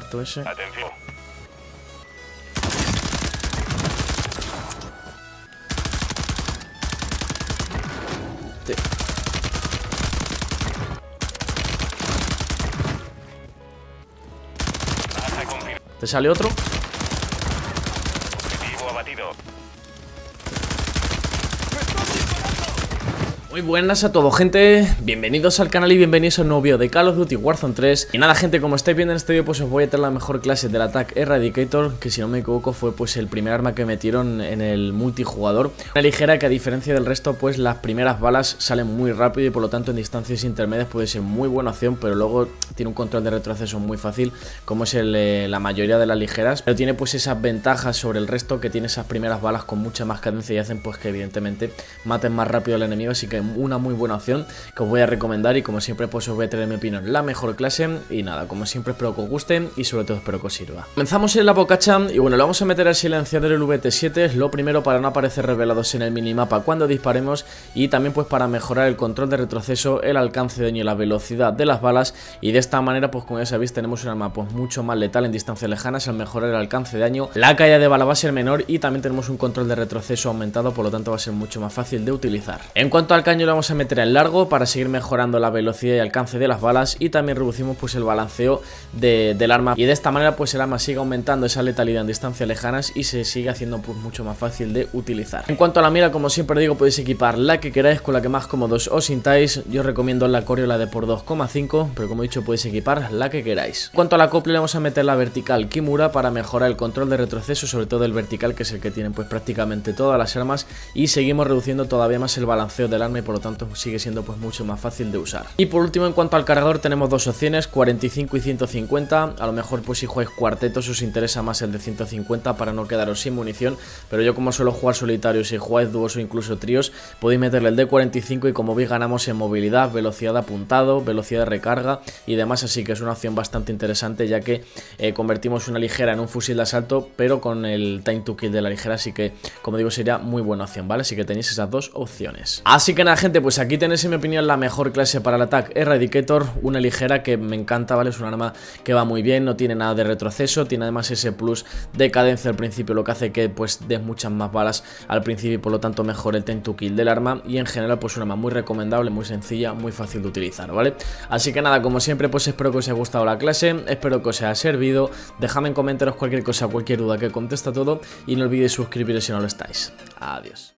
muerto ese. Atención. ¿Te sale otro? Objetivo abatido. Muy buenas a todos, gente, bienvenidos al canal y bienvenidos a un nuevo vídeo de Call of Duty Warzone 3. Y nada, gente, como estáis viendo en este vídeo, pues os voy a traer la mejor clase del Attack Eradicator, que si no me equivoco fue pues el primer arma que metieron en el multijugador. Una ligera que, a diferencia del resto, pues las primeras balas salen muy rápido y por lo tanto en distancias intermedias puede ser muy buena opción, pero luego tiene un control de retroceso muy fácil, como es la mayoría de las ligeras, pero tiene pues esas ventajas sobre el resto, que tiene esas primeras balas con mucha más cadencia y hacen pues que evidentemente maten más rápido al enemigo, así que una muy buena opción que os voy a recomendar. Y como siempre pues os voy a traer mi opinión, la mejor clase. Y nada, como siempre espero que os guste y sobre todo espero que os sirva. Comenzamos en la bocacha y bueno, le vamos a meter al silenciador el VT7, es lo primero para no aparecer revelados en el minimapa cuando disparemos, y también pues para mejorar el control de retroceso, el alcance de daño y la velocidad de las balas. Y de esta manera pues, como ya sabéis, tenemos un arma pues mucho más letal en distancias lejanas al mejorar el alcance de daño, la caída de bala va a ser menor y también tenemos un control de retroceso aumentado, por lo tanto va a ser mucho más fácil de utilizar. En cuanto al caño, lo vamos a meter en largo para seguir mejorando la velocidad y alcance de las balas, y también reducimos pues el balanceo del arma, y de esta manera pues el arma sigue aumentando esa letalidad en distancias lejanas y se sigue haciendo pues mucho más fácil de utilizar. En cuanto a la mira, como siempre digo, podéis equipar la que queráis, con la que más cómodos os sintáis. Yo os recomiendo la Corio, la de por 2,5, pero como he dicho podéis equipar la que queráis. En cuanto a la acople, le vamos a meter la vertical Kimura para mejorar el control de retroceso, sobre todo el vertical, que es el que tienen pues prácticamente todas las armas, y seguimos reduciendo todavía más el balanceo del arma y por lo tanto sigue siendo pues mucho más fácil de usar. Y por último, en cuanto al cargador, tenemos dos opciones, 45 y 150. A lo mejor pues si jugáis cuartetos os interesa más el de 150 para no quedaros sin munición, pero yo como suelo jugar solitario, si jugáis dúos o incluso tríos, podéis meterle el de 45 y como veis ganamos en movilidad, velocidad de apuntado, velocidad de recarga y demás, así que es una opción bastante interesante, ya que convertimos una ligera en un fusil de asalto pero con el time to kill de la ligera, así que como digo sería muy buena opción, ¿vale? Así que tenéis esas dos opciones. Así que nada, gente, pues aquí tenéis en mi opinión la mejor clase para el Attack Eradicator, una ligera que me encanta, ¿vale? Es un arma que va muy bien, no tiene nada de retroceso, tiene además ese plus de cadencia al principio, lo que hace que pues des muchas más balas al principio y por lo tanto mejore el time to kill del arma, y en general pues un arma muy recomendable, muy sencilla, muy fácil de utilizar, ¿vale? Así que nada, como siempre pues espero que os haya gustado la clase, espero que os haya servido, dejadme en comentarios cualquier cosa, cualquier duda, que contesta todo, y no olvidéis suscribiros si no lo estáis. Adiós.